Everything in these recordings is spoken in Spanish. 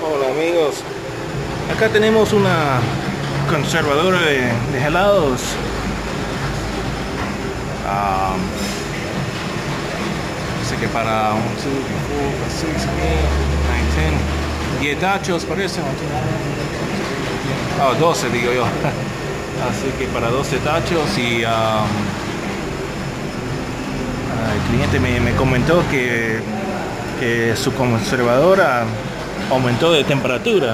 Hola amigos, acá tenemos una conservadora de helados. Dice que para 1, 2, 3, 4, 5, 6, 7, 9, 10 tachos parece. 12 digo yo. Así que para 12 tachos y el cliente me comentó que su conservadora aumentó de temperatura,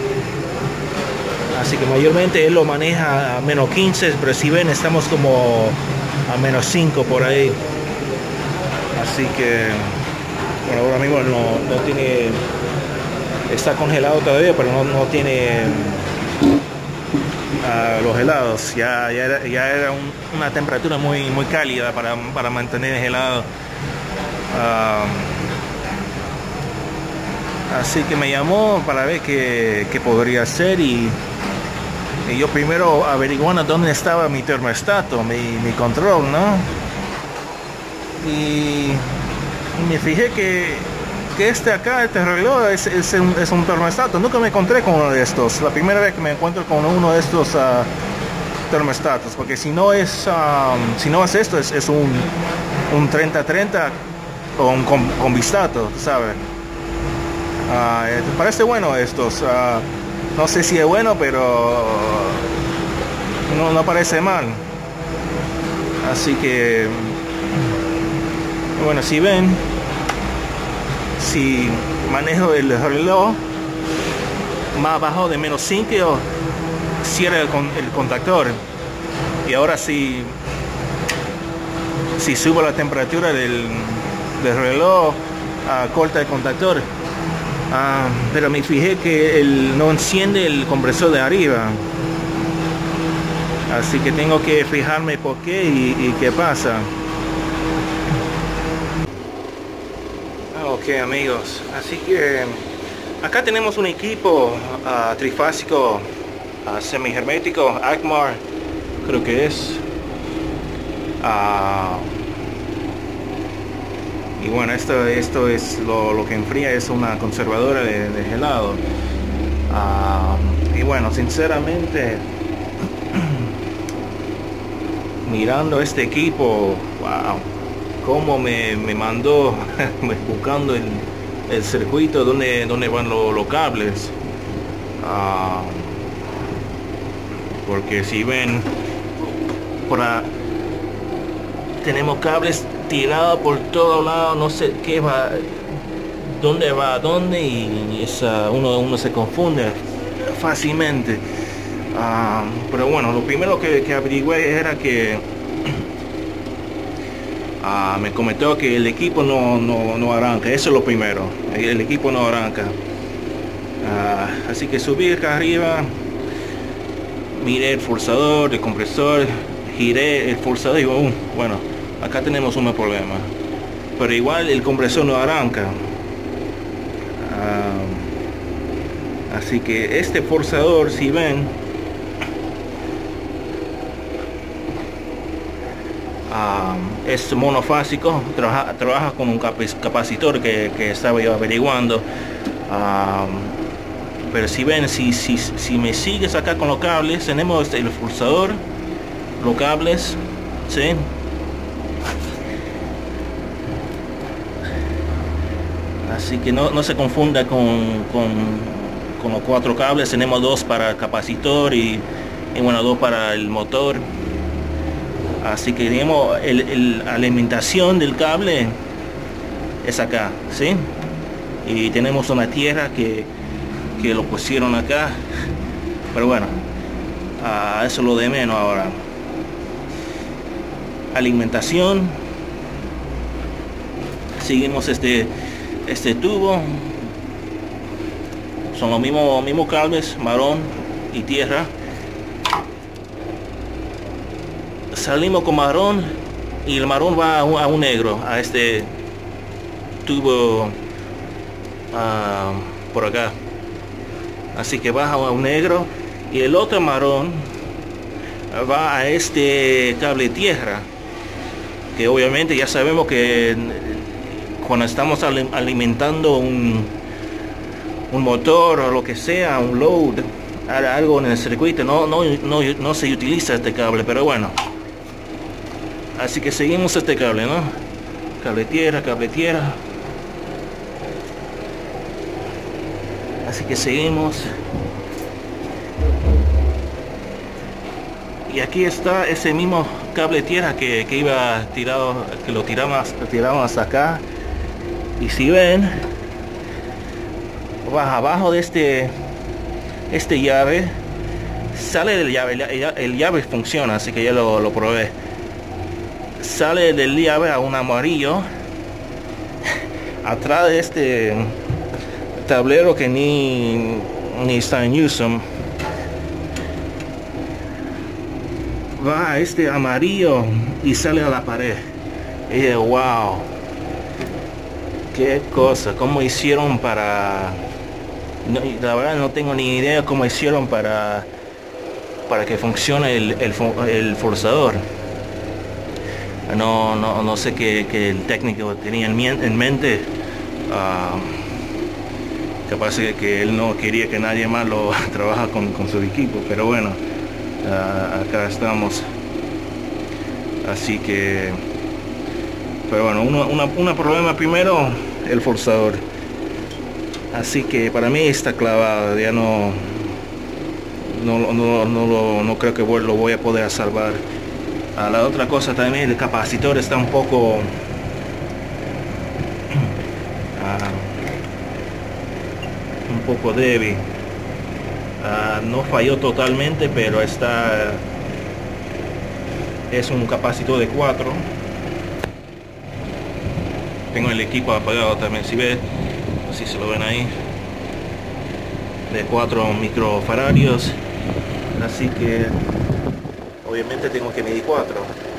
así que mayormente él lo maneja a menos 15, pero si ven estamos como a menos 5 por ahí, así que bueno, ahora mismo no tiene, está congelado todavía, pero no tiene los helados. Ya era una temperatura muy cálida para mantener el helado. Así que me llamó para ver qué podría hacer y yo primero averiguando dónde estaba mi termostato, mi control, ¿no? Y me fijé que este reloj es un termostato. Nunca me encontré con uno de estos. La primera vez que me encuentro con uno de estos termostatos, porque si no es esto, es un 30-30 con bistato, ¿sabes? Parece bueno estos. No sé si es bueno, pero no parece mal. Así que bueno, si ven, si manejo el reloj más abajo de menos 5, cierra el contactor. Y ahora si subo la temperatura del reloj, corta el contactor. Pero me fijé que no enciende el compresor de arriba, así que tengo que fijarme por qué y qué pasa. Ok amigos, así que acá tenemos un equipo trifásico semi-hermético, Akmar creo que es. Y bueno, esto es lo que enfría, es una conservadora de helado. Y bueno, sinceramente, mirando este equipo, wow, cómo me mandó buscando el circuito donde van los cables. Porque si ven, tenemos cables tirado por todos lados, no sé qué va, dónde va a dónde, y uno se confunde fácilmente. Pero bueno, lo primero que averigüé era que me comentó que el equipo no arranca. Eso es lo primero, el equipo no arranca. Así que subí acá arriba, miré el forzador, el compresor, giré el forzador y digo, bueno, acá tenemos un problema, pero igual el compresor no arranca. Así que este forzador, si ven, es monofásico, trabaja con un capacitor que estaba yo averiguando. Pero si ven, si me sigues acá con los cables, tenemos el forzador, los cables, ¿sí? Así que no se confunda con los 4 cables. Tenemos 2 para el capacitor y bueno, 2 para el motor. Así que tenemos la alimentación del cable es acá, ¿sí? Y tenemos una tierra que lo pusieron acá, pero bueno, eso es lo de menos ahora. Alimentación, seguimos este tubo, son los mismos cables, marrón y tierra. Salimos con marrón y el marrón va a un negro, a este tubo por acá. Así que baja a un negro y el otro marrón va a este cable tierra, que obviamente ya sabemos que cuando estamos alimentando un motor o lo que sea, un load, algo en el circuito, no se utiliza este cable, pero bueno. Así que seguimos este cable, ¿no? Cable tierra. Así que seguimos. Y aquí está ese mismo cable tierra que iba tirado, que lo tiramos hasta acá. Y si ven, abajo de este llave, sale del llave, el llave funciona, así que ya lo probé. Sale del llave a un amarillo atrás de este tablero que ni está en uso. Va a este amarillo y sale a la pared. Y wow, qué cosa, cómo hicieron para... la verdad no tengo ni idea cómo hicieron para que funcione el forzador. No sé qué el técnico tenía en mente. Capaz que él no quería que nadie más lo trabaja con su equipo, pero bueno, acá estamos. Así que, pero bueno, un problema primero, el forzador. Así que para mí está clavado, ya no creo que lo voy a poder salvar. La otra cosa también, el capacitor está un poco débil. No falló totalmente, pero es un capacitor de 4. Tengo el equipo apagado también, si ven, si se lo ven ahí, de 4 microfaradios. Así que obviamente tengo que medir 4.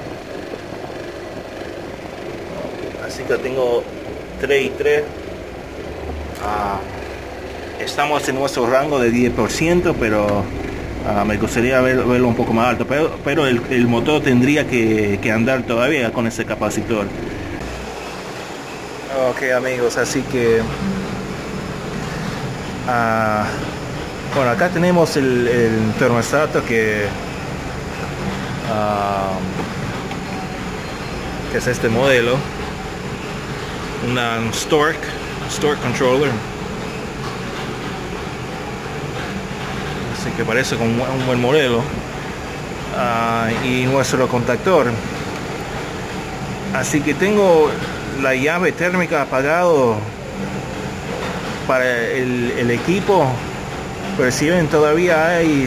Así que tengo 3 y 3. Estamos en nuestro rango de 10%, pero me gustaría verlo un poco más alto. Pero el motor tendría que andar todavía con ese capacitor. Ok, amigos, así que... bueno, acá tenemos el termostato que es este modelo, un Stork controller, así que parece como un buen modelo. Y nuestro contactor, así que tengo la llave térmica apagado para el equipo, pero si ven, todavía hay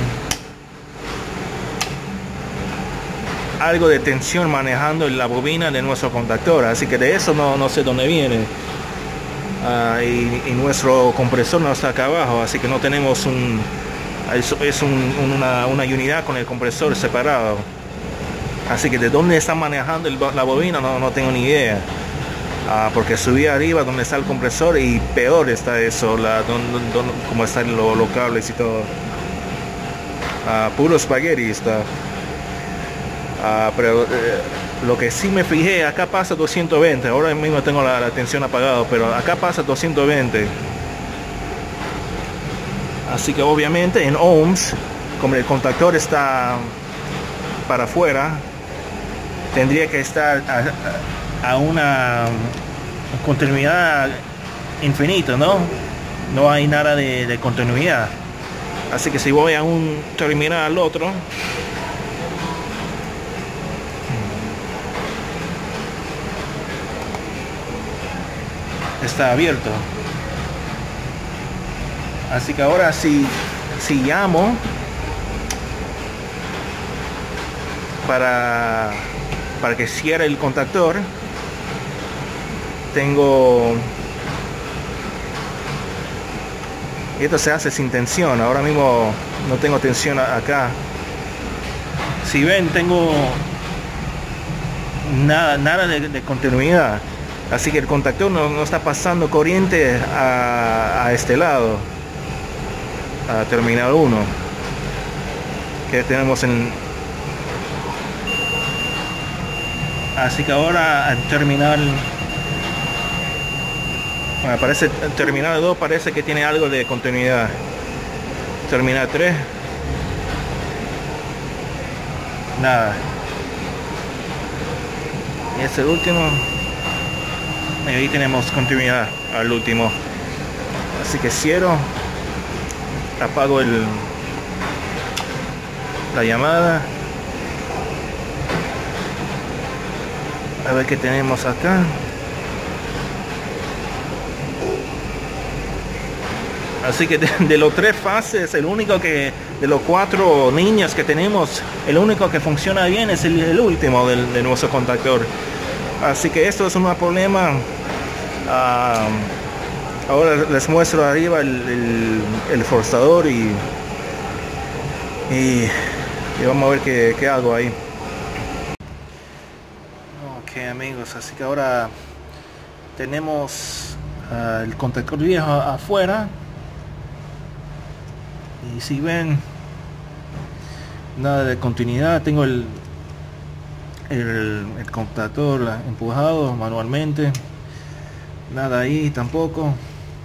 algo de tensión manejando la bobina de nuestro contactor, así que de eso no sé dónde viene. Y nuestro compresor no está acá abajo, así que no tenemos una unidad con el compresor separado, así que de dónde está manejando la bobina no tengo ni idea. Porque subí arriba donde está el compresor y peor está eso, como están los cables y todo. Puro espagueti está. Pero lo que sí me fijé, acá pasa 220. Ahora mismo tengo la tensión apagada, pero acá pasa 220. Así que obviamente en ohms, como el contactor está para afuera, tendría que estar a una continuidad infinita, no hay nada de continuidad. Así que si voy a un terminal al otro, está abierto. Así que ahora si llamo para que cierre el contactor, y esto se hace sin tensión. Ahora mismo no tengo tensión acá. Si ven, tengo nada de continuidad, así que el contactor no está pasando corriente a este lado, a terminal 1 que tenemos así que ahora al terminal Bueno, parece terminal 2 parece que tiene algo de continuidad. Terminal 3 nada. Y es el último. Y ahí tenemos continuidad al último. Así que cierro, apago la llamada. A ver qué tenemos acá. Así que de los 3 fases, el único que, de los 4 líneas que tenemos, el único que funciona bien es el último de nuestro contactor. Así que esto es un problema. Ahora les muestro arriba el forzador y vamos a ver qué hago ahí. Ok amigos, así que ahora tenemos el contactor viejo afuera. Y si ven, nada de continuidad. Tengo el contactor empujado manualmente, nada ahí tampoco.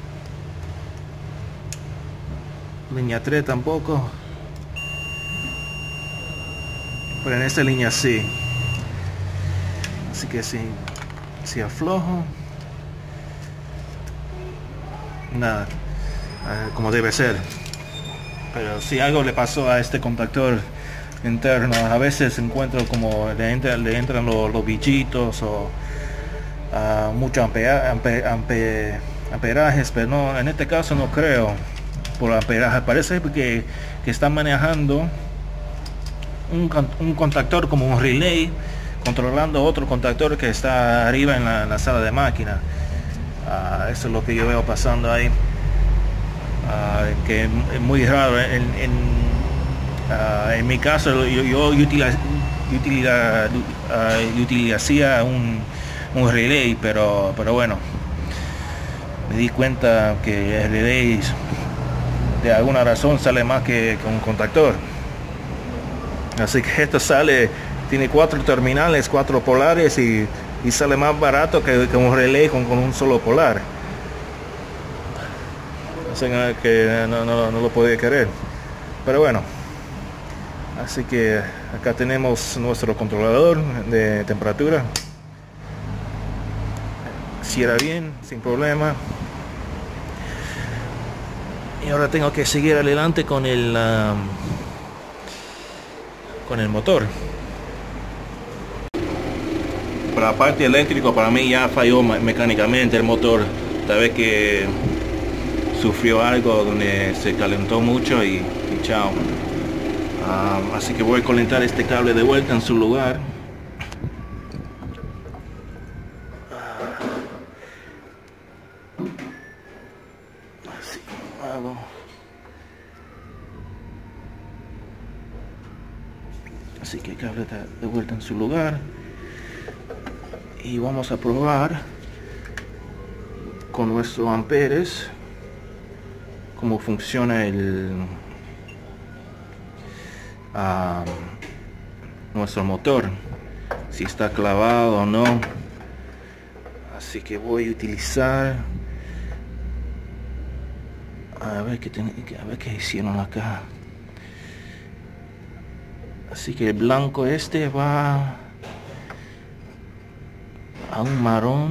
Línea 3 tampoco, pero en esta línea sí. Así que si aflojo, nada, como debe ser. Pero si algo le pasó a este contactor interno, a veces encuentro como le entran los bichitos o mucho amperajes, pero no, en este caso no creo por amperaje. Parece que están manejando un contactor como un relay, controlando otro contactor que está arriba en la sala de máquina. Eso es lo que yo veo pasando ahí. Que es muy raro. En mi caso yo utilizaría un relay, pero bueno, me di cuenta que el relay de alguna razón sale más que un contactor. Así que esto tiene 4 terminales, 4 polares y sale más barato que un relay con un solo polar. Que no lo podía querer, pero bueno. Así que acá tenemos nuestro controlador de temperatura. Cierra bien, sin problema. Y ahora tengo que seguir adelante con el motor. Por la parte eléctrica, para mí ya falló mecánicamente el motor. Tal vez que sufrió algo donde se calentó mucho y chao. Así que voy a conectar este cable de vuelta en su lugar. Así hago. Así que el cable está de vuelta en su lugar. Y vamos a probar con nuestros amperes cómo funciona nuestro motor, si está clavado o no. Así que voy a utilizar, a ver qué hicieron acá. Así que el blanco este va a un marrón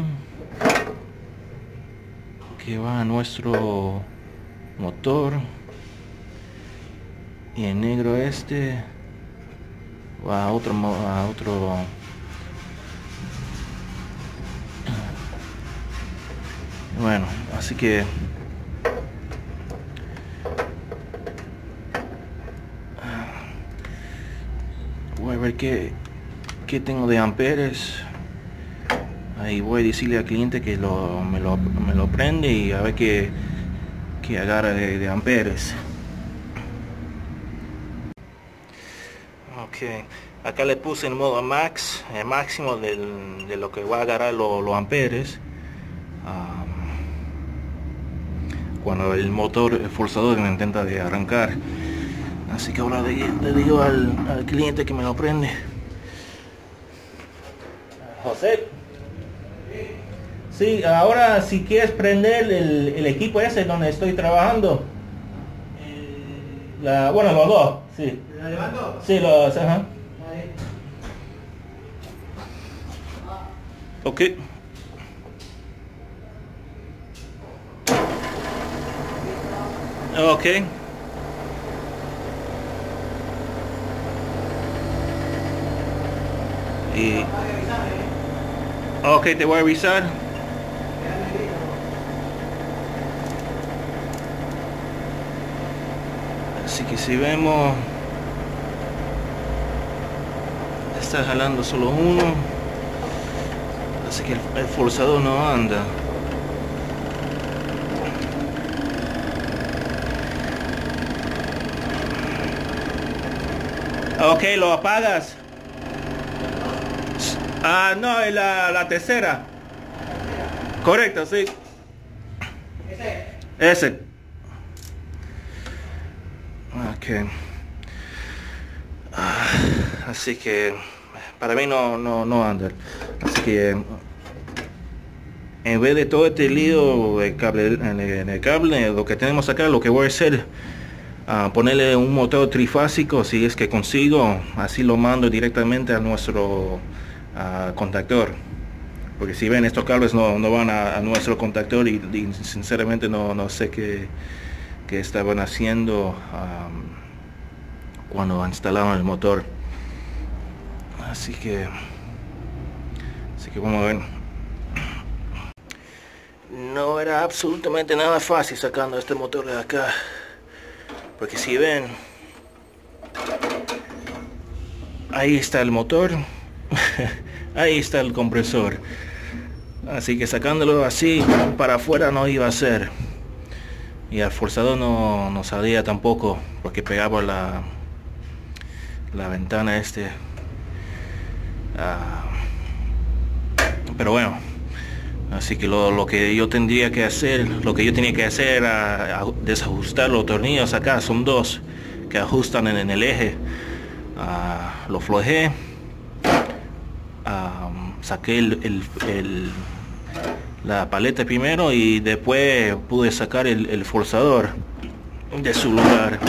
que va a nuestro motor, y el negro este va a otro. Bueno, así que voy a ver qué tengo de amperes. Ahí voy a decirle al cliente que me lo prende y a ver qué agarra de amperes. Ok, acá le puse en modo max, el máximo de lo que va a agarrar los amperes cuando el motor, el forzador me intenta de arrancar. Así que ahora le digo al cliente que me lo prende. José, Sí, ahora si quieres prender el equipo ese donde estoy trabajando. Bueno, los dos, sí. ¿La levanto? Sí, los, ajá. Ahí. Ok. Ok. Y... Ok, te voy a avisar. Así que si vemos... Está jalando solo uno. Así que el forzador no anda. Ok, lo apagas. Ah, no, es la tercera. Correcto, sí. Ese. Ok. Así que para mí no anda. Así que en vez de todo este lío de cable, en el cable, lo que tenemos acá, lo que voy a hacer, ponerle un motor trifásico, si es que consigo, así lo mando directamente a nuestro contactor, porque si ven, estos cables no van a nuestro contactor, y sinceramente no sé qué estaban haciendo cuando instalaron el motor. Así que vamos a ver. No era absolutamente nada fácil sacando este motor de acá, porque si ven, ahí está el motor. Ahí está el compresor. Así que sacándolo así para afuera no iba a ser. Y el forzador no salía tampoco, porque pegaba la ventana pero bueno, así que lo que yo tendría que hacer, lo que yo tenía que hacer era desajustar los tornillos acá. Son dos que ajustan en el eje. Lo flojé. Saqué la paleta primero y después pude sacar el forzador de su lugar.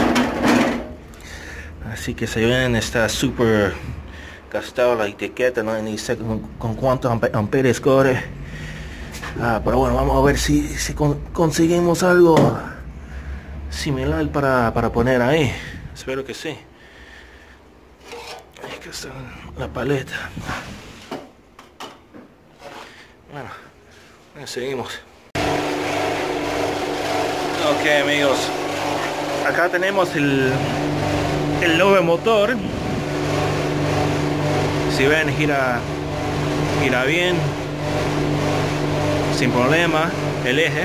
Así que se ven, está súper gastado la etiqueta, no ni sé con cuántos amperes corre. Pero bueno, vamos a ver si conseguimos algo similar para poner ahí. Espero que sí. Aquí está la paleta. Bueno, seguimos. Ok, amigos, acá tenemos el nuevo motor. Si ven, gira bien, sin problema el eje.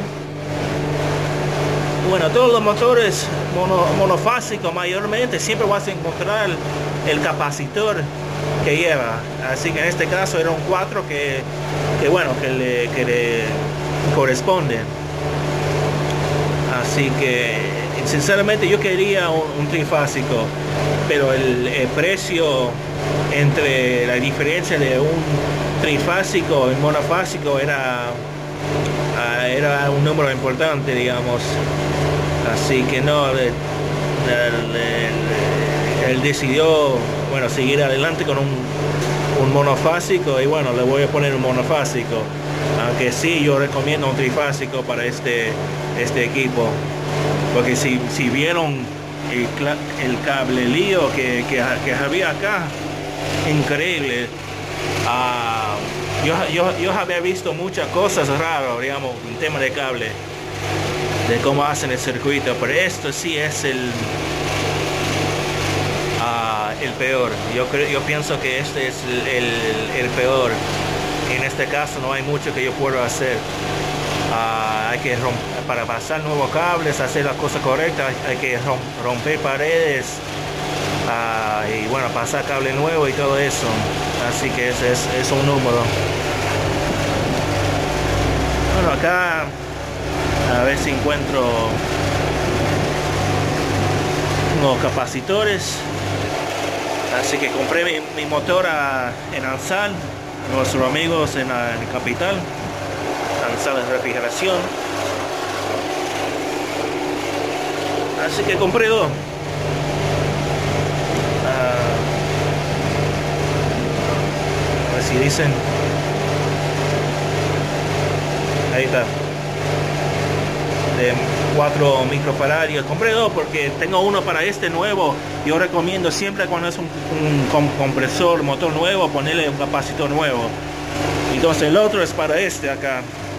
Bueno, todos los motores monofásicos mayormente siempre vas a encontrar el capacitor que lleva. Así que en este caso era un 4 que le corresponde. Así que sinceramente yo quería un trifásico, pero el precio entre la diferencia de un trifásico y monofásico era un número importante, digamos. Así que no, él decidió, bueno, seguir adelante con un monofásico, y bueno, le voy a poner un monofásico, aunque sí yo recomiendo un trifásico para este equipo, porque si vieron el cable lío que había acá, increíble. Yo había visto muchas cosas raras, digamos, en tema de cable, de cómo hacen el circuito, pero esto sí es el peor. Yo pienso que este es el peor. En este caso no hay mucho que yo pueda hacer. Hay que para pasar nuevos cables, hacer las cosas correctas, hay que romper paredes, y bueno, pasar cable nuevo y todo eso. Así que ese es un número. Bueno, acá a ver si encuentro unos capacitores. Así que compré mi motor en Alzal, nuestros amigos en la capital. en salas de refrigeración. Así que compré dos. A ver si dicen. Ahí está. De 4 microfaradios. Compré dos porque tengo uno para este nuevo. Yo recomiendo siempre cuando es un compresor, motor nuevo, ponerle un capacitor nuevo. Entonces el otro es para este acá.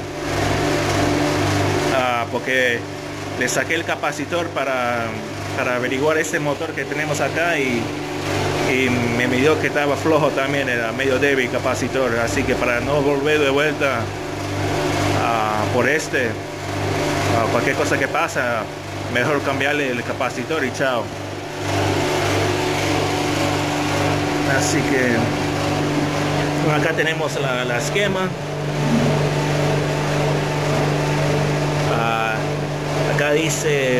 Porque le saqué el capacitor para averiguar este motor que tenemos acá y me midió que estaba flojo también, era medio débil capacitor. Así que para no volver de vuelta por este, cualquier cosa que pasa, mejor cambiarle el capacitor y chao. Así que bueno, acá tenemos la esquema. Acá dice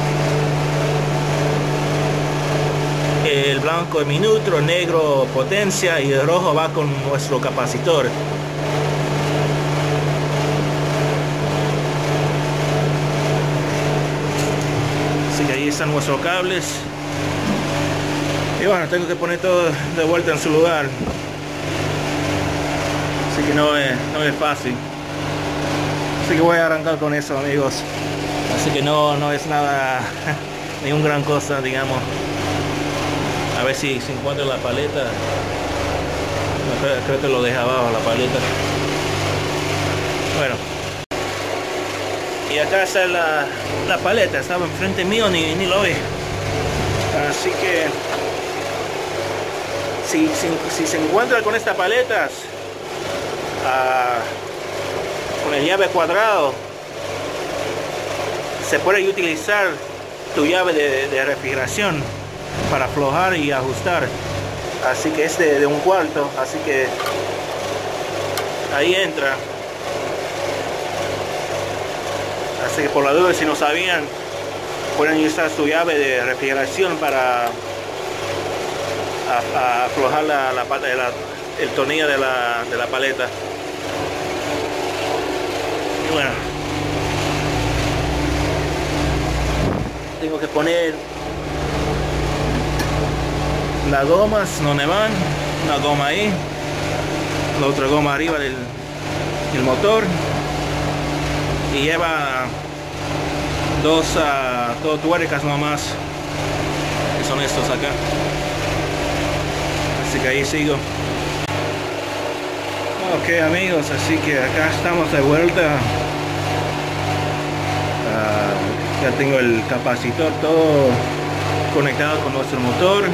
el blanco es minutro, negro potencia y el rojo va con nuestro capacitor. Así que ahí están nuestros cables. Y bueno, tengo que poner todo de vuelta en su lugar. Así que no es fácil. Así que voy a arrancar con eso, amigos. Así que no es nada, ni un gran cosa, digamos. A ver si encuentro la paleta. Creo que lo deja abajo la paleta. Bueno. Y acá está la paleta. Estaba enfrente mío, ni lo vi. Así que si se encuentra con estas paletas con el llave cuadrado, se puede utilizar tu llave de refrigeración para aflojar y ajustar. Así que es de 1/4, así que ahí entra. Así que por la duda, si no sabían, pueden usar su llave de refrigeración para aflojar el tornillo de la paleta. Y bueno, tengo que poner las gomas donde van, una goma ahí, la otra goma arriba del motor, y lleva dos tuercas nomás, que son estos acá. Así que ahí sigo. Ok, amigos, así que acá estamos de vuelta. Ya tengo el capacitor todo conectado con nuestro motor,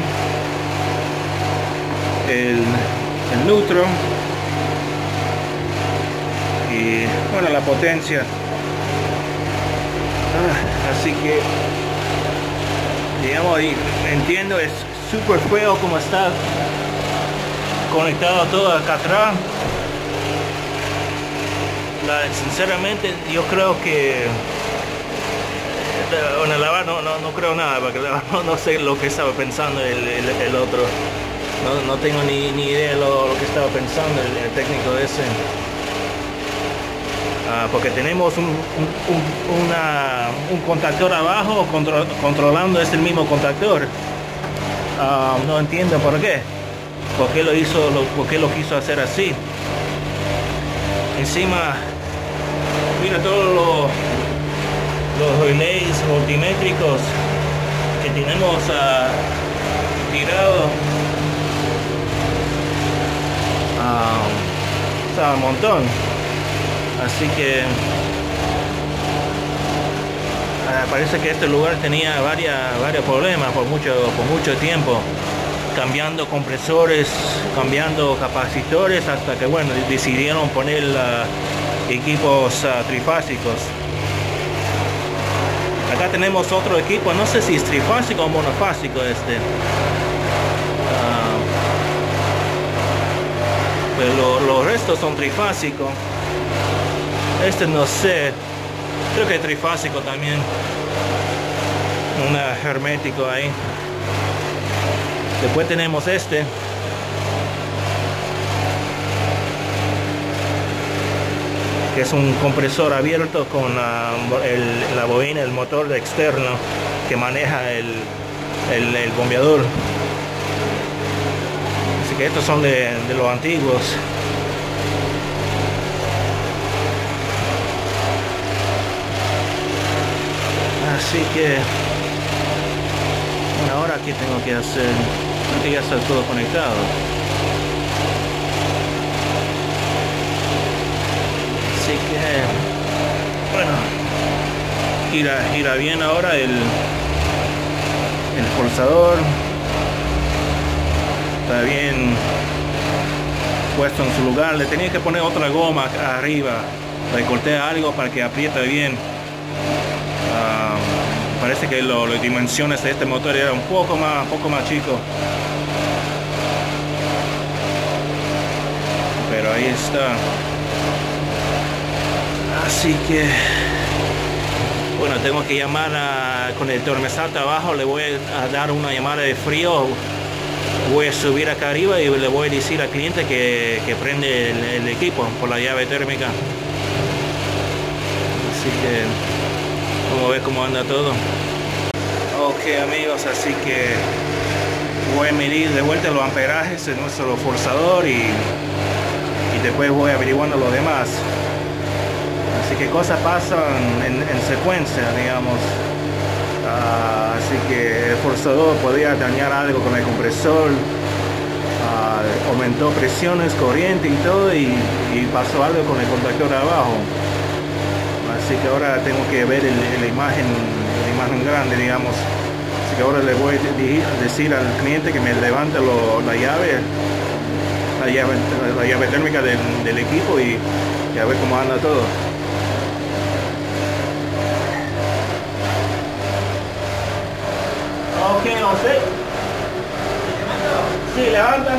el neutro y bueno, la potencia. Así que digamos, y entiendo, es súper feo como está conectado todo acá atrás. Sinceramente yo creo que bueno, lavar no creo nada, porque no sé lo que estaba pensando el otro. No tengo ni idea de lo que estaba pensando el técnico ese. Porque tenemos un contactor abajo controlando este mismo contactor. No entiendo por qué. ¿Por qué lo quiso hacer así? Encima, mira todos los relays multimétricos que tenemos tirados. Está un montón. Así que parece que este lugar tenía varios problemas por mucho tiempo, cambiando compresores, cambiando capacitores, hasta que bueno, decidieron poner equipos trifásicos. Acá tenemos otro equipo, no sé si es trifásico o monofásico este. Pero los restos son trifásicos. Este no sé, creo que es trifásico también. Un hermético ahí. Después tenemos este. que es un compresor abierto con la bobina, el motor externo que maneja el bombeador. Así que estos son de los antiguos. Así que bueno, ahora qué tengo que hacer. Creo que ya está todo conectado. Así que bueno, gira bien ahora el forzador. Está bien puesto en su lugar. Le tenía que poner otra goma acá arriba. Recorté algo para que apriete bien. Parece que las dimensiones de este motor eran un poco más chico. Pero ahí está. Así que bueno, tengo que llamar con el termostato abajo. Le voy a dar una llamada de frío. Voy a subir acá arriba y le voy a decir al cliente que prende el equipo por la llave térmica. Así que vamos a ver cómo anda todo. Ok amigos, así que voy a medir de vuelta los amperajes de nuestro forzador y después voy averiguando lo demás. Así que cosas pasan en secuencia, digamos. Así que el forzador podía dañar algo con el compresor. Aumentó presiones, corriente y todo, y pasó algo con el contactor de abajo. Así que ahora tengo que ver la imagen grande, digamos. Así que ahora le voy a decir al cliente que me levante la llave térmica del equipo y a ver cómo anda todo. Ok, no sé. Sí, levanta.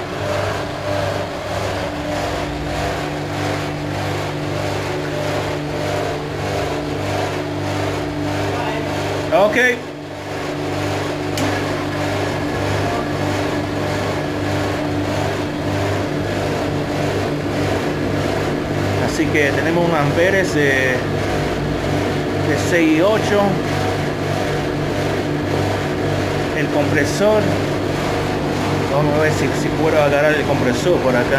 Ok. Así que tenemos un amperes de 6.8. El compresor, vamos a ver si puedo agarrar el compresor por acá.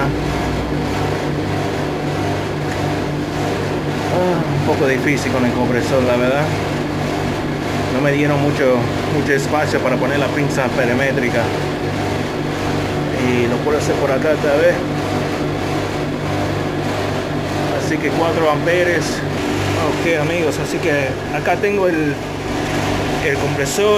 Un poco difícil con el compresor, la verdad. No me dieron mucho espacio para poner la pinza perimétrica, y lo puedo hacer por acá esta vez. Así que 4 amperes. Ok amigos, así que acá tengo el compresor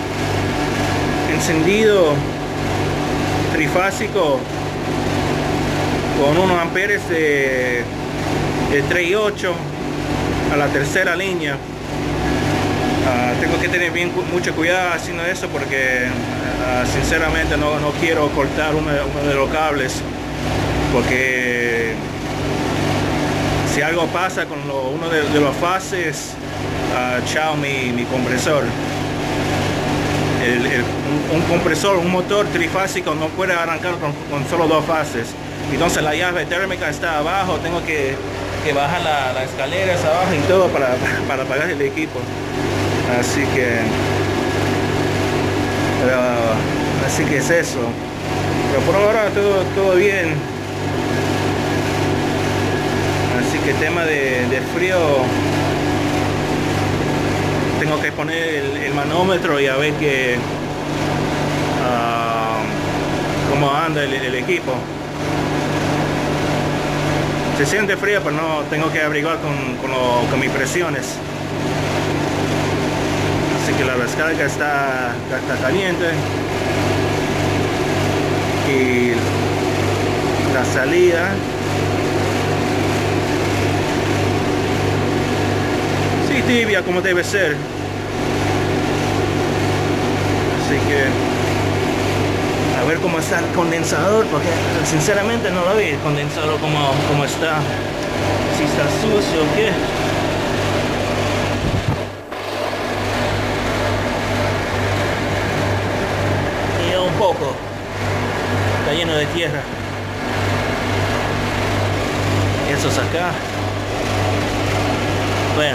encendido trifásico con unos amperes de 3.8 a la tercera línea. Tengo que tener mucho cuidado haciendo eso porque sinceramente no quiero cortar uno de los cables, porque si algo pasa con uno de los fases, chao mi compresor. Un compresor, un motor trifásico no puede arrancar con solo 2 fases. Entonces la llave térmica está abajo, tengo que bajar las escaleras abajo y todo para apagar el equipo. Así que es eso. Pero por ahora todo bien. Así que tema de frío, tengo que poner el manómetro y a ver cómo anda el equipo. Se siente frío, pero no tengo que averiguar con mis presiones. Así que la descarga está caliente y la salida sí tibia, como debe ser. Así que a ver cómo está el condensador, porque sinceramente no lo vi el condensador como está, si está sucio o qué. Y un poco está lleno de tierra. Eso es acá. Bueno,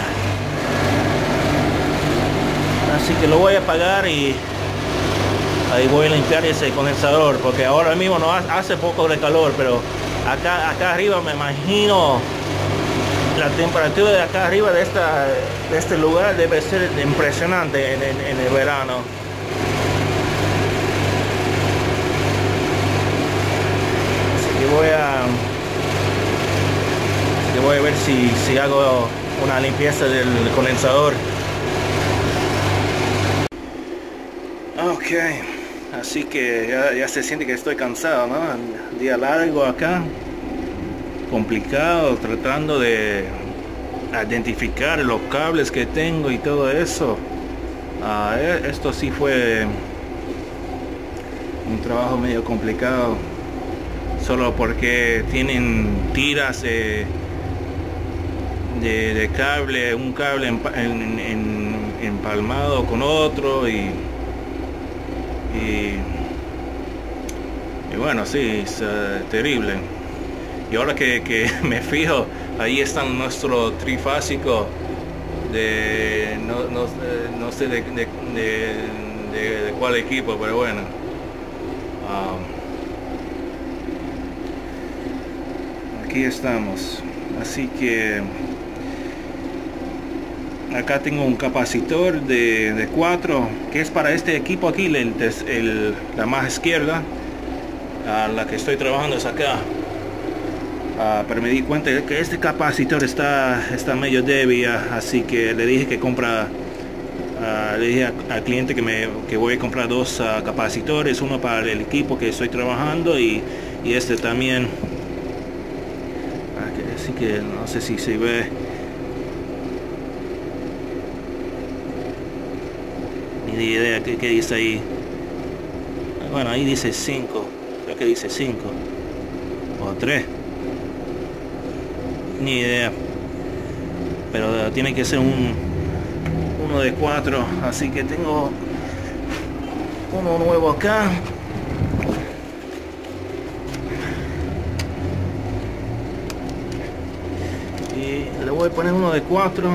así que lo voy a apagar y ahí voy a limpiar ese condensador, porque ahora mismo no hace poco de calor, pero acá arriba me imagino la temperatura de acá arriba de este lugar debe ser impresionante en el verano. Así que voy a ver si hago una limpieza del condensador. Ok, así que ya se siente que estoy cansado, ¿no? Un día largo acá, complicado, tratando de identificar los cables que tengo y todo eso. Esto sí fue un trabajo medio complicado, solo porque tienen tiras de cable, un cable empalmado con otro y bueno, sí, es terrible. Y ahora que me fijo, ahí está nuestro trifásico de no sé de cuál equipo, pero bueno. Aquí estamos. Así que acá tengo un capacitor de 4 que es para este equipo aquí, la más izquierda, la que estoy trabajando es acá. Pero me di cuenta que este capacitor está medio débil, así que le dije que le dije al cliente que voy a comprar 2 capacitores, uno para el equipo que estoy trabajando y este también. Así que no sé si se ve. Ni idea qué dice ahí. Bueno, ahí dice 5, creo que dice 5 o 3. Ni idea, pero tiene que ser uno de 4, así que tengo uno nuevo acá. Y le voy a poner uno de 4.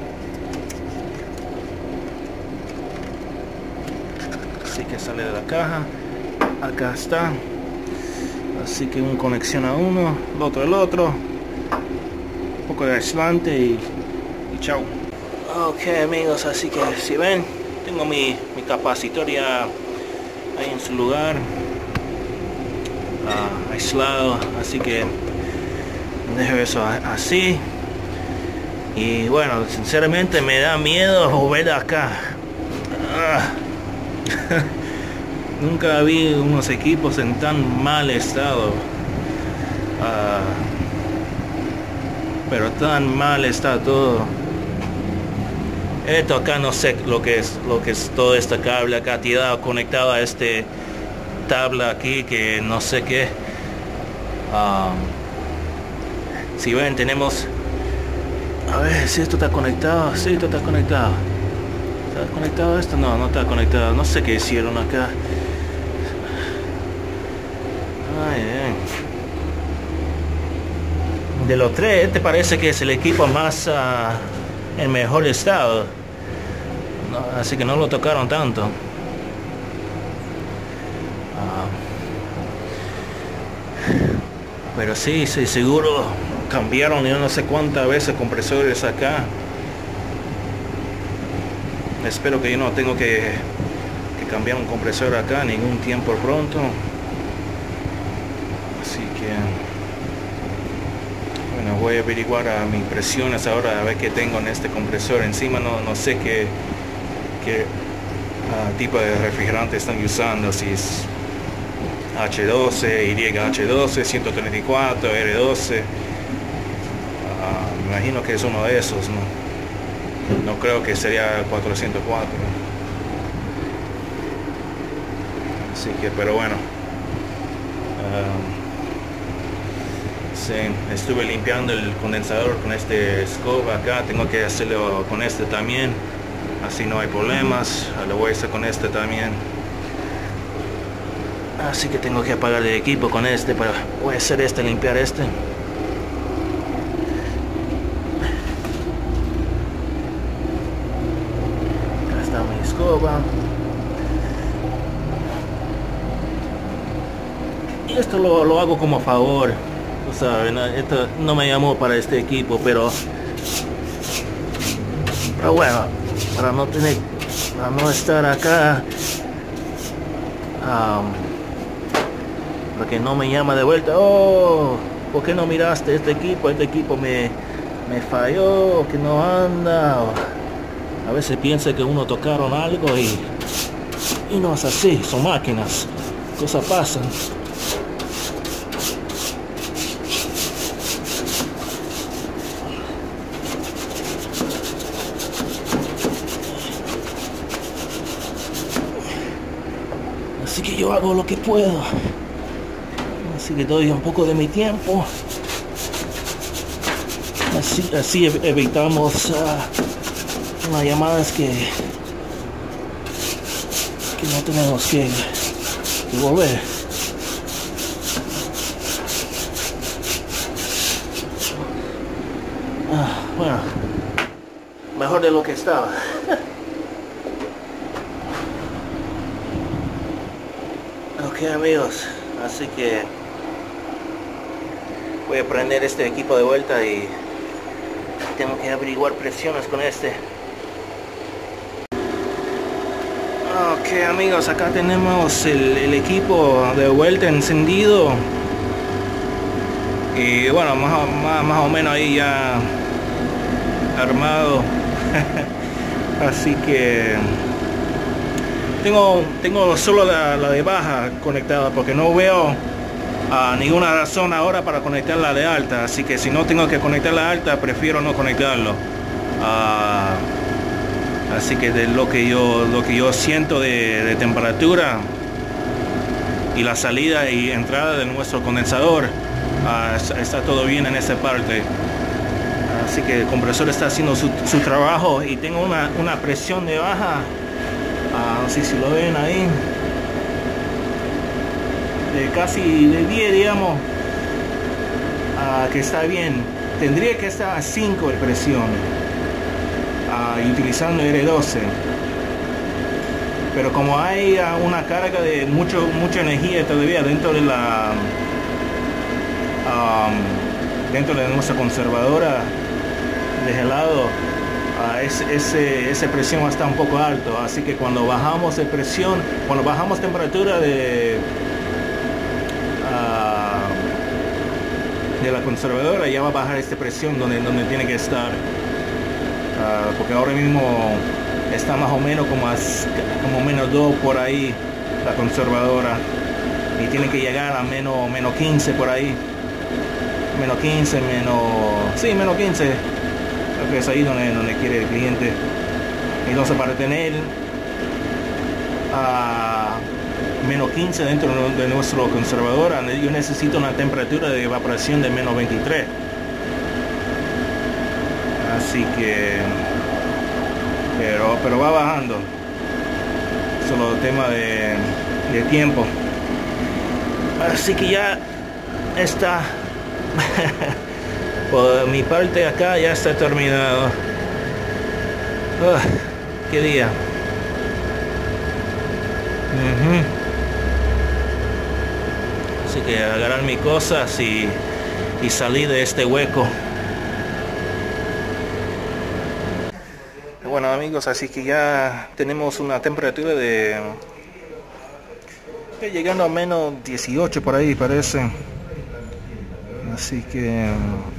Así que sale de la caja, acá está, así que un conexión a uno, el otro al otro, un poco de aislante y chao. Ok amigos, así que si ven, tengo mi capacitor ya ahí en su lugar, aislado, así que dejo eso así. Y bueno, sinceramente me da miedo volver acá. Nunca vi unos equipos en tan mal estado, pero tan mal está todo. Esto acá no sé lo que es todo este cable acá tirado conectado a este tabla aquí que no sé qué. Si ven, tenemos, a ver si esto está conectado. Sí, esto está conectado. ¿Está conectado esto? No, no está conectado. No sé qué hicieron acá. De los 3, este parece que es el equipo más en mejor estado, así que no lo tocaron tanto. Pero sí, seguro cambiaron yo no sé cuántas veces compresores acá. Espero que yo no tengo que cambiar un compresor acá ningún tiempo pronto. Así que bueno, voy a averiguar mis presiones ahora, a ver qué tengo en este compresor. Encima no sé qué tipo de refrigerante están usando, si es H12, YH12, 134, R12. Me imagino que es uno de esos, no creo que sería 404. Así que, pero bueno, sí, estuve limpiando el condensador con este escoba acá. Tengo que hacerlo con este también, así no hay problemas. Lo voy a hacer con este también, así que tengo que apagar el equipo con este, pero voy a hacer limpiar este. escoba. Y esto lo hago como favor, tú sabes, ¿no? Esto no me llamó para este equipo, pero bueno, para no estar acá, porque no me llama de vuelta. Oh, ¿por qué no miraste este equipo? Este equipo me falló, que no anda. A veces piensa que uno tocaron algo y no es así, son máquinas, cosas pasan. Así que yo hago lo que puedo. Así que doy un poco de mi tiempo. Así evitamos unas llamadas que no tenemos que volver. Bueno, mejor de lo que estaba. Ok, amigos, así que voy a prender este equipo de vuelta y tengo que averiguar presiones con este. Ok, amigos, acá tenemos el equipo de vuelta encendido y bueno, más o menos ahí ya armado. Así que tengo solo la de baja conectada porque no veo ninguna razón ahora para conectar la de alta, así que si no tengo que conectar la alta, prefiero no conectarlo. Así que de lo que yo siento de temperatura y la salida y entrada de nuestro condensador, está todo bien en esa parte. Así que el compresor está haciendo su trabajo y tengo una presión de baja. No sé si lo ven ahí, de casi de 10, digamos, que está bien. Tendría que estar a 5 de presión, utilizando R12, pero como hay una carga de mucha energía todavía dentro de nuestra conservadora de gelado, esa presión está un poco alto, así que cuando bajamos de presión, cuando bajamos temperatura de la conservadora, ya va a bajar esta presión donde tiene que estar, porque ahora mismo está más o menos como menos 2 por ahí la conservadora, y tiene que llegar a menos 15 por ahí, menos 15, menos 15. Creo que es ahí donde quiere el cliente. Entonces, para tener menos 15 dentro de nuestro conservador, yo necesito una temperatura de evaporación de menos 23. Así que pero va bajando, solo tema de tiempo. Así que ya está. Por mi parte acá ya está terminado. Qué día. Así que agarrar mis cosas y salir de este hueco. Bueno, amigos, así que ya tenemos una temperatura llegando a menos 18 por ahí, parece. Así que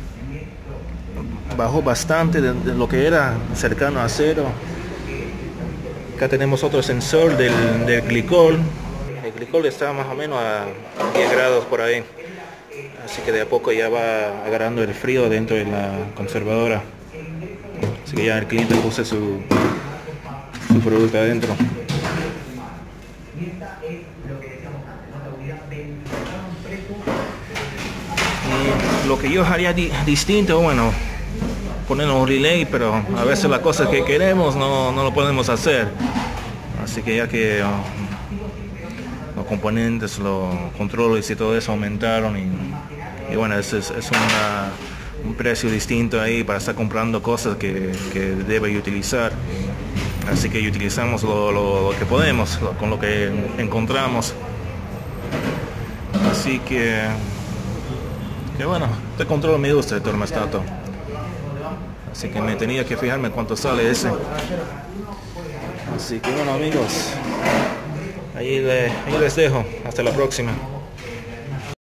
bajó bastante de lo que era, cercano a 0. Acá tenemos otro sensor del glicol. El glicol está más o menos a 10 grados por ahí, así que de a poco ya va agarrando el frío dentro de la conservadora. Así que ya el cliente puse su producto adentro. Y lo que yo haría distinto, bueno, poner un relay, pero a veces las cosas que queremos no lo podemos hacer. Así que ya que los componentes, los controles y todo eso aumentaron, y bueno, es un precio distinto ahí para estar comprando cosas que debe utilizar. así que utilizamos lo que podemos, con lo que encontramos. Así que bueno, este control me gusta, el termostato, así que me tenía que fijarme cuánto sale ese. Así que bueno, amigos, ahí les dejo, hasta la próxima.